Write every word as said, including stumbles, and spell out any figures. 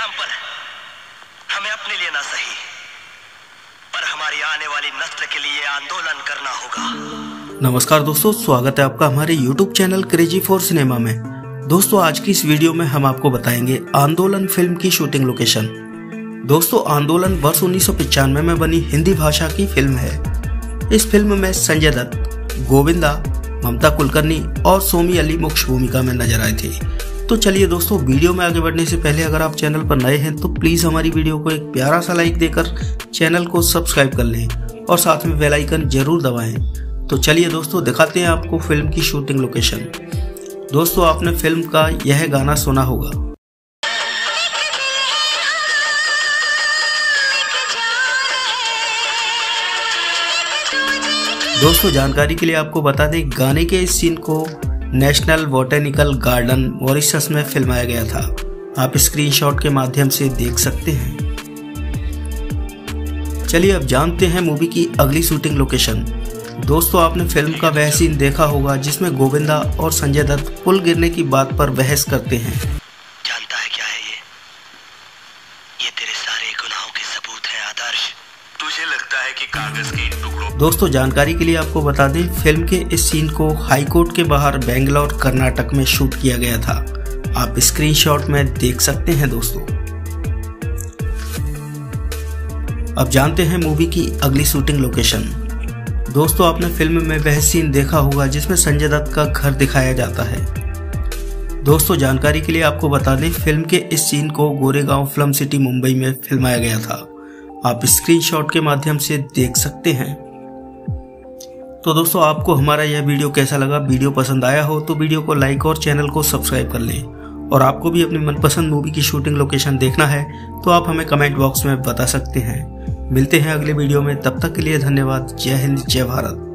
Example है। हमें अपने लिए ना सही, पर हमारी आने वाली नस्ल के लिए आंदोलन करना होगा। नमस्कार दोस्तों, स्वागत है आपका हमारे YouTube channel crazy for cinema में। दोस्तों आज की इस वीडियो में हम आपको बताएंगे आंदोलन फिल्म की शूटिंग लोकेशन। दोस्तों आंदोलन वर्ष उन्नीस सौ पचानवे में बनी हिंदी भाषा की फिल्म है। इस फिल्म में संजय दत्त, गोविंदा, ममता कुलकर्णी और सोमी अली मुख्य भूमिका में नजर आए थे। तो चलिए दोस्तों, वीडियो में आगे बढ़ने से पहले अगर आप चैनल पर नए हैं तो प्लीज हमारी वीडियो को एक प्यारा सा लाइक देकर चैनल को सब्सक्राइब कर लें और साथ में बेल आइकन जरूर दबाएं। तो चलिए दोस्तों दिखाते हैं आपको फिल्म की शूटिंग लोकेशन। दोस्तों आपने फिल्म का यह गाना सुना होगा। दोस्तों जानकारी के लिए आपको बता दें, गाने के इस सीन को नेशनल बॉटेनिकल गार्डन मॉरिशस में फिल्माया गया था। आप स्क्रीनशॉट के माध्यम से देख सकते हैं। चलिए अब जानते हैं मूवी की अगली शूटिंग लोकेशन। दोस्तों आपने फिल्म का वह सीन देखा होगा जिसमें गोविंदा और संजय दत्त पुल गिरने की बात पर बहस करते हैं। जानता है क्या है ये? ये तेरे सारे गुनाहों के सबूत हैं आदर्श। तुझे लगता है कि कागज के इन टुकड़ों। दोस्तों जानकारी के लिए आपको बता दें, फिल्म के इस सीन को हाई कोर्ट के बाहर बेंगलोर कर्नाटक में शूट किया गया था। आप स्क्रीनशॉट में देख सकते हैं। दोस्तों अब जानते हैं मूवी की अगली शूटिंग लोकेशन। दोस्तों आपने फिल्म में वह सीन देखा होगा जिसमें संजय दत्त का घर दिखाया जाता है। दोस्तों जानकारी के लिए आपको बता दें, फिल्म के इस सीन को गोरेगांव फिल्म सिटी मुंबई में फिल्माया गया था। आप स्क्रीनशॉट के माध्यम से देख सकते हैं। तो दोस्तों आपको हमारा यह वीडियो कैसा लगा? वीडियो पसंद आया हो तो वीडियो को लाइक और चैनल को सब्सक्राइब कर लें। और आपको भी अपनी मनपसंद मूवी की शूटिंग लोकेशन देखना है तो आप हमें कमेंट बॉक्स में बता सकते हैं। मिलते हैं अगले वीडियो में, तब तक के लिए धन्यवाद। जय हिंद, जय भारत।